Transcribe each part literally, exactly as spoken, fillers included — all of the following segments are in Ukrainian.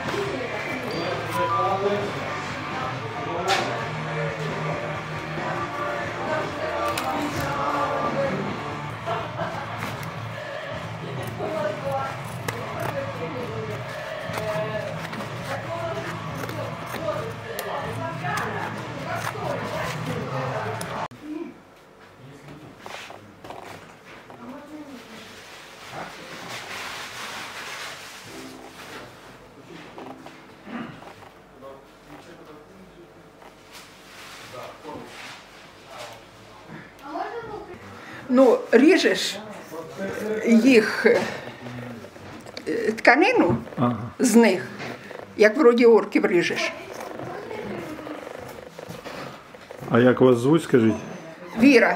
Ну, ріжеш їх тканину ага. з них, як вроді орків ріжеш. А як вас звуть, скажіть? Віра.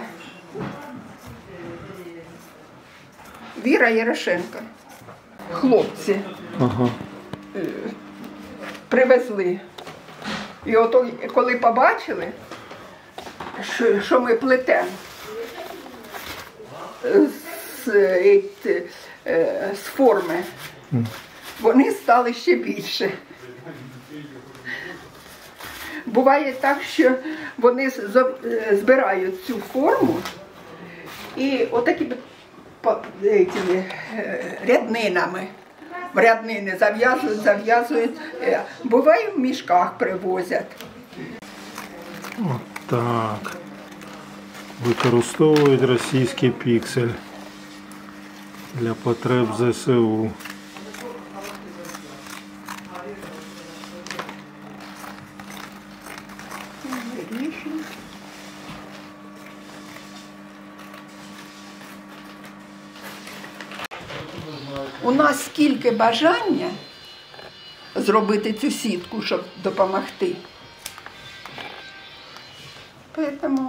Віра Ярошенко. Хлопці ага. привезли. І ото, коли побачили, що ми плетемо, з, з форми, вони стали ще більше. Буває так, що вони збирають цю форму і отакі ряднинами, в ряднини зав'язують, зав'язують. Буває в мішках привозять. Отак. Використовують російський піксель для потреб зе се у. У нас скільки бажання зробити цю сітку, щоб допомогти. Тому